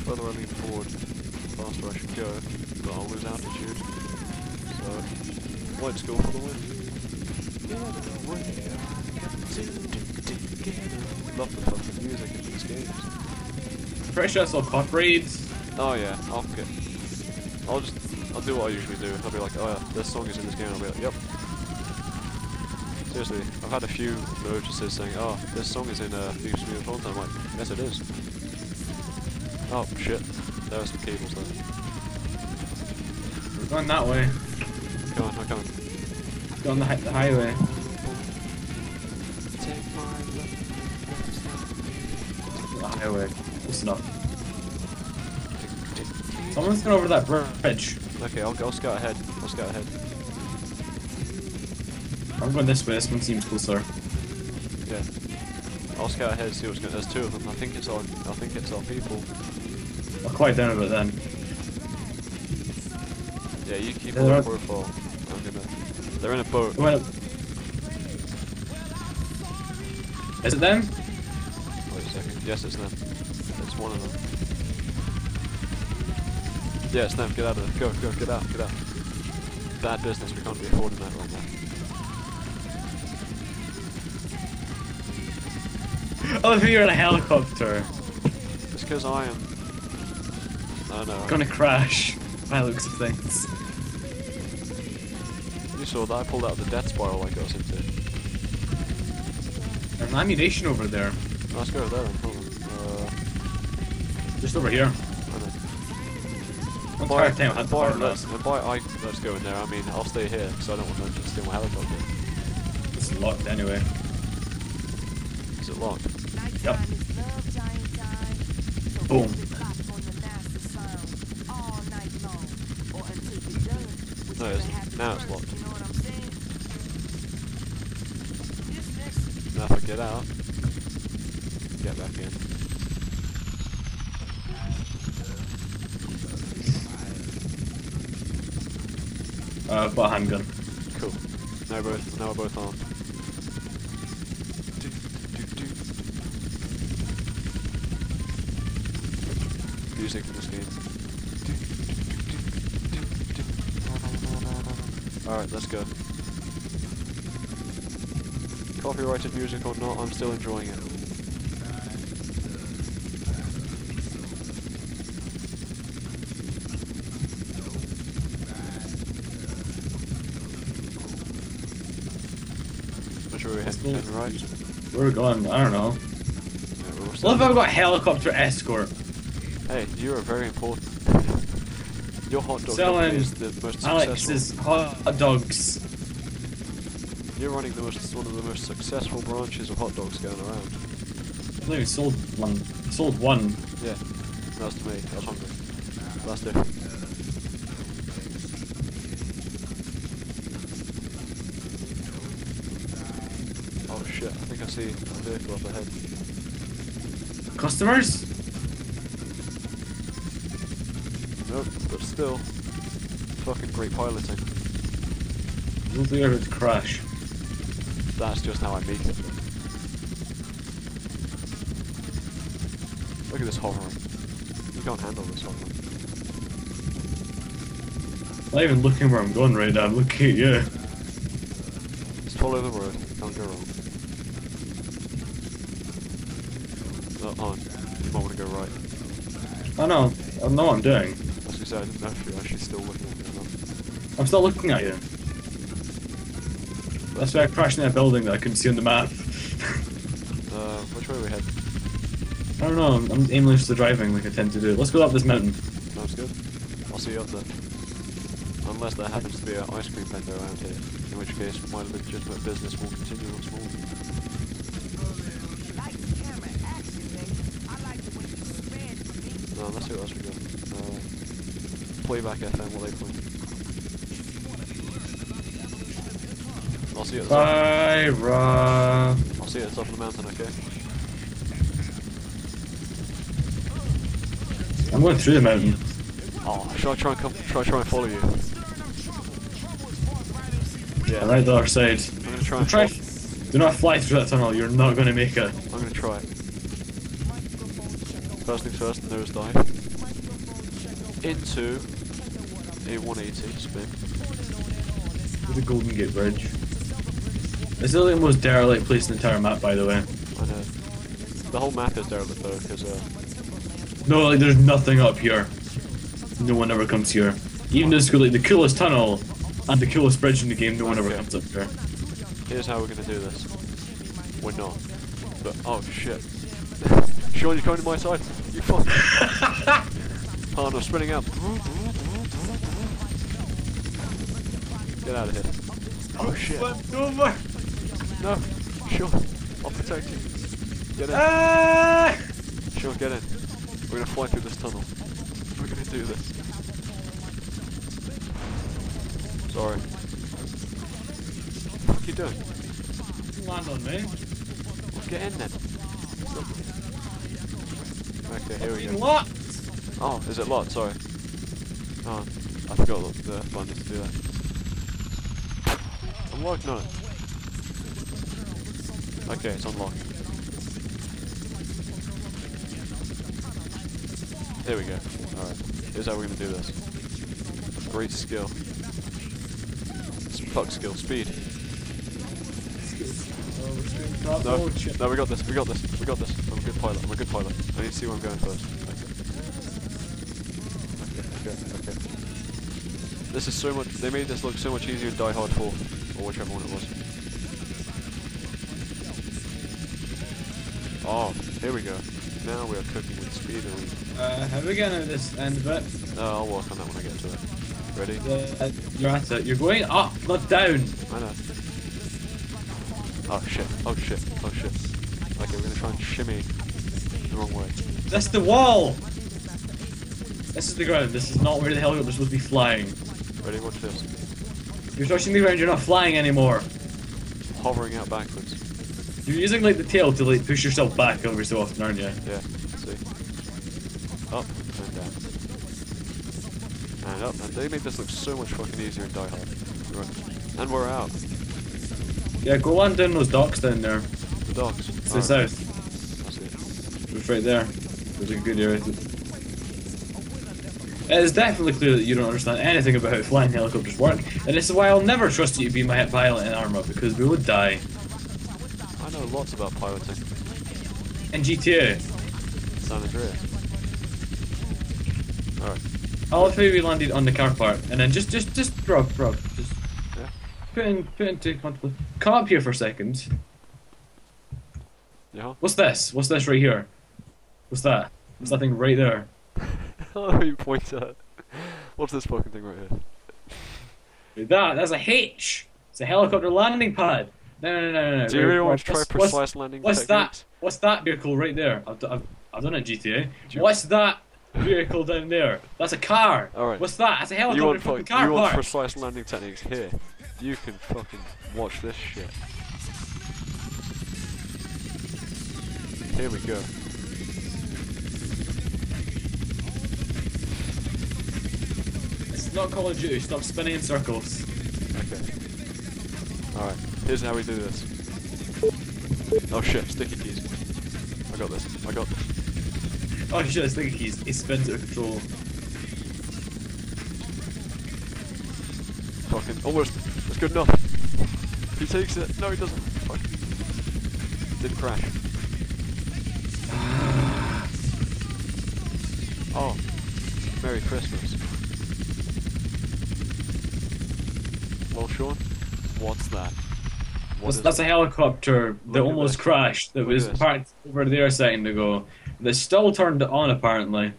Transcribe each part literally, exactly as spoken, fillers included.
further I lean forward, the faster I should go, but I'll lose altitude. So, let's go for the win. Love the fucking music in these games. Pretty sure I saw pop reads. Oh yeah, I'll get. I'll just. I'll do what I usually do. I'll be like, oh yeah, this song is in this game. I'll be like, yep. Seriously, I've had a few notices saying, oh, this song is in uh, New Smooth Font. I'm like, yes it is. Oh shit, there are some cables there. We're going that way. Come on, I'm coming. Go on the, hi the highway. The highway. Listen up. Someone's going over that bridge. Okay, I'll, I'll scout ahead. I'll scout ahead. I'm going this way. This one seems closer. Yeah. I'll scout ahead and see what's going. There's two of them. I think it's our. I think it's our people. I'll quiet down a bit then. Yeah, you keep Yeah, on the they're- profile. I'm gonna. They're in a boat. Well, is it them? Wait a second. Yes, it's them. It's one of them. Yeah, it's them. Get out of there. Go, go, get out, get out. Bad business. We can't be affording that right now. Oh, if you're in a helicopter. It's because I am. I don't know. Gonna crash. By the looks of things. You saw that. I pulled out the death spiral I got into. There's ammunition over there. Let's go there then. Hold on. Uh, Just over here. I know. One By, entire time I had to by, fire let's, that. and by I, let's go in there. I mean, I'll stay here because I don't want them to steal my helicopter. It's locked anyway. Is it locked? Yep. Boom. No, it isn't. Now it's locked. Now if I get out, get back in. Uh, I've got a handgun. Cool. Now we're both, now we're both armed. Music in this game. Alright, let's go. Copyrighted music or not, I'm still enjoying it. Which way are we heading? Heading right? Where are we going? I don't know. Yeah, we're What if I've got helicopter escort? Hey, you are very important. Your hot dog Selling company is the most successful. Alex's hot dogs. You're running the most, one of the most successful branches of hot dogs going around. I've only sold one. Sold one. Yeah, that's to me. I was hungry. That's different. Oh shit! I think I see a vehicle up ahead. Customers? Nope, but still, fucking great piloting. I don't think I would crash. That's just how I make it. Look at this hovering. You can't handle this hovering. I'm not even looking where I'm going right now, I'm looking at you. Just follow the road. Can't go wrong. Oh, hold on. You might want to go right. I know, I know what I'm doing. As you said, I didn't know if you're actually still looking at me or not. I'm still looking at you. That's why I crashed in a building that I couldn't see on the map. Uh, which way are we heading? I don't know, I'm, I'm aimless to driving like I tend to do. Let's go up this mountain. Sounds good. I'll see you up there. Unless there happens to be an ice cream vendor around here, in which case my legitimate business will continue once more. No, let's see what else we got. Uh, playback F M, what they play. I'll see you at the top. Bye, Ra. I'll see you at the top of the mountain, okay? I'm going through the mountain. Oh, should I try and come? Should I try and follow you? Yeah. I'm right the other side. I'm gonna try and Try. fo- Do not fly through that tunnel, you're not going to make it. I'm gonna try. First things first, nose dive. into a one eighty spin. To the Golden Gate Bridge. It's literally the most derelict place in the entire map, by the way. I know. The whole map is derelict though, because uh... no, like there's nothing up here. No one ever comes here. Even though it's like the coolest tunnel and the coolest bridge in the game, no one ever okay. comes up here. Here's how we're gonna do this. We're not. But oh shit. Sean, you're coming to my side. You fuck. Oh no, spinning out. Get out of here. Oh shit. Over. No. Sean, I'll protect you. Get in. Ah! Sean, get in. We're gonna fly through this tunnel. We're gonna do this. Sorry. What are you doing? Land on me. Well, get in then. Okay, here we go. Locked. Oh, is it locked? Sorry. Oh, I forgot the, the button to do that. Unlocked? No. Okay, it's unlocked. There we go. Alright, here's how we're gonna do this. Great skill. Fuck skill. Speed. Oh, No, oh, shit. no, we got this, we got this, we got this. I'm a good pilot, I'm a good pilot. I need to see where I'm going first. Okay, okay, okay, okay. This is so much, they made this look so much easier in Die Hard four, or whichever one it was. Oh, here we go. Now we are cooking with speed. Are we? Uh, how are we getting out of this end bit? No, I'll work on that when I get to it. Ready? Yeah, you're at it. You're going up, not down. I know. Oh shit, oh shit, oh shit. Okay, we're gonna try and shimmy the wrong way. That's the wall! This is the ground. This is not where the helicopter's supposed to be flying. Ready, watch this. You're touching the ground, you're not flying anymore. Hovering out backwards. You're using like the tail to like push yourself back every so often, aren't you? Yeah, see? Up and down. And up, and they made this look so much fucking easier in Die Hard. Right. And we're out. Yeah, go land down those docks down there. The docks. It's Oh, the south. I see it. It's right there. There's a good area. It is definitely clear that you don't understand anything about how flying helicopters work, and this is why I'll never trust you to be my pilot in Arma, because we would die. I know lots about piloting. In G T A. San Andreas. Alright. I love how we landed on the car park, and then just, just, just, Rob, Rob, just Yeah? put in, put into contemplation. Come up here for a second. Yeah? What's this? What's this right here? What's that? What's that thing right there? Oh, you point at. What's this fucking thing right here? That, that's a H! It's a helicopter landing pad! No, no, no, no, no. Do you really Rob, want to try what's- precise what's, landing What's techniques? that? What's that vehicle right there? I've, d I've, I've done it in G T A. you- What's that vehicle down there? That's a car! Alright. What's that? That's a You helicopter want, fucking fuck, car you want park! precise landing techniques here. You can fucking watch this shit. Here we go. It's not Call of Duty, stop spinning in circles. Okay. Alright, here's how we do this. Oh shit, sticky keys. I got this, I got this. Oh shit, it's sticky keys. It spins out of control. Fucking, almost. That's good enough. He takes it. No, he doesn't. Fuck. Didn't crash. Oh. Merry Christmas. Well, Sean, what's that? What That's, is that's it? a helicopter that Look at almost this. crashed, that Look at was this. parked over there a second ago. They still turned it on apparently.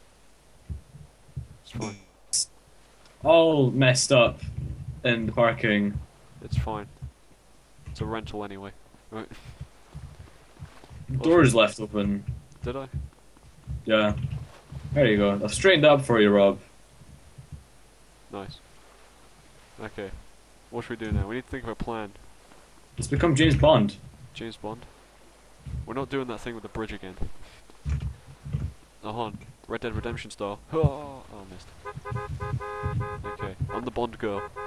It's fine. All messed up in the parking. It's fine. It's a rental anyway. Right. Doors left open. Did I? Yeah. There you go. I've straightened up for you, Rob. Nice. Okay. What should we do now? We need to think of a plan. It's become James Bond. James Bond? We're not doing that thing with the bridge again. Oh, hold on. Red Dead Redemption style. Oh, oh, I missed. Okay, I'm the Bond girl.